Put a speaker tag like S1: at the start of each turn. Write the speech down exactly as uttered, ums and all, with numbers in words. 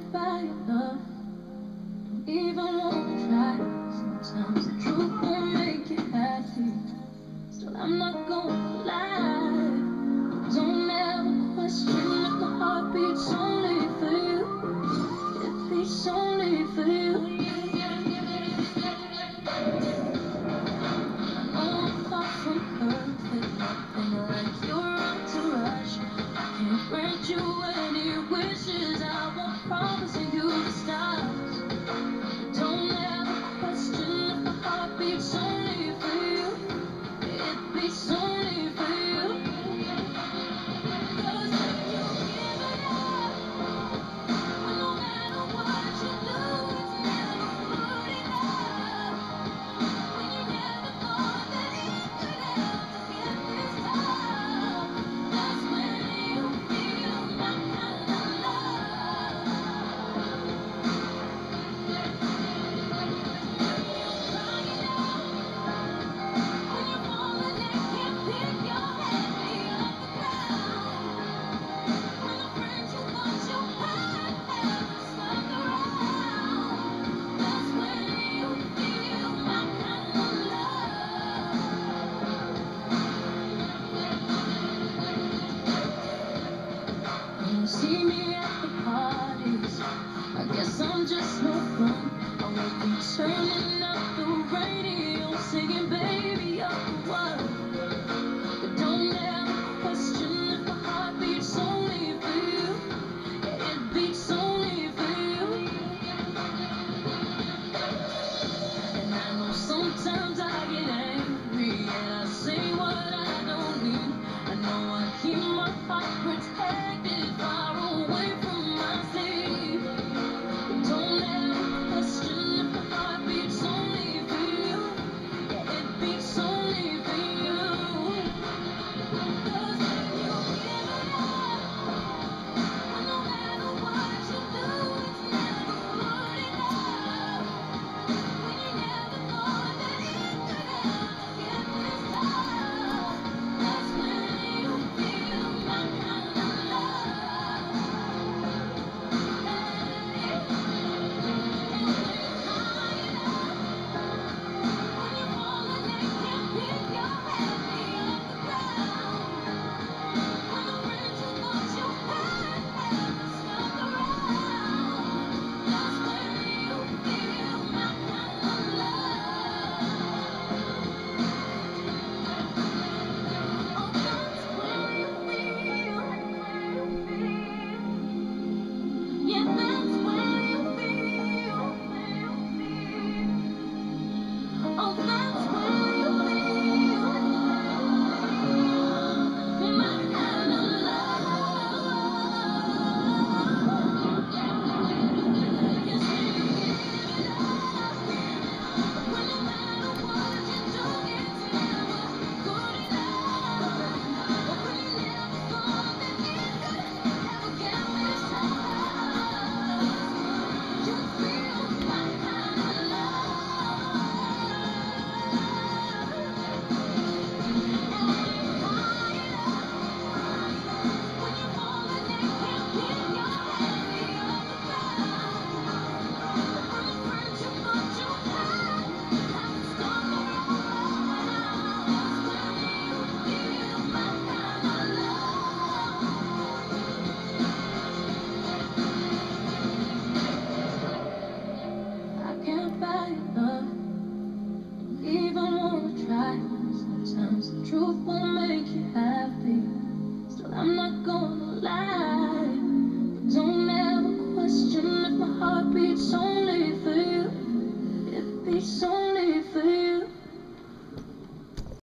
S1: can't buy your love, don't even wanna try. Sometimes the truth won't make you happy, still I'm not gonna lie. Don't ever question if my heart beats only for you. It beats only for you. I know I'm far from perfect, nothing like your entourage. I can't grant you any wishes, I won't promise you the stars. Don't ever question if my heart beats only for you. It beats only for you. Cause when you give it up, well, no matter what you do, it's never good enough. When you never thought that it could help to get this far, that's when you feel my kind of love. Crying out when you're falling and can't pick your head off the ground. When the friends you thought you had never stuck around, that's when you feel my kind of love. When you see me at the parties, I guess I'm just no fun. I won't be turning up the radio, singing "Baby, you're the one." But don't ever question if my heart beats only for you. Yeah, it beats only for you. And I know sometimes I get angry and I say what I don't mean. I know I keep my heart protected, far away from my sleep. But don't ever question if my heart beats only for you. Yeah, it beats only for you. Cause when you give it up, well, no matter what you do, it's never good enough. When you never thought that it could help to get this far, that's when you feel my kind of love. Hey, and when you're crying out, when you're falling and can't pick your head off the ground, when the friends you thought you had never stuck around, that's when you feel my kind of love. Oh, that's when you feel, yeah, that's when you feel, oh, that's when you feel my kind of love. Yes, when you give it up, well, no matter what you do, it's never good enough. But when you never thought that it could ever get this far, you feel my kind of love. And when you're crying out, when you're falling and can't pick your head off the ground, when the friends you thought you had haven't stuck around, that's when you feel my kind of love. I can't buy your love, don't even wanna try. Sometimes the truth won't make you happy, still I'm not gonna lie. But don't ever question if my heart beats only for you. It beats only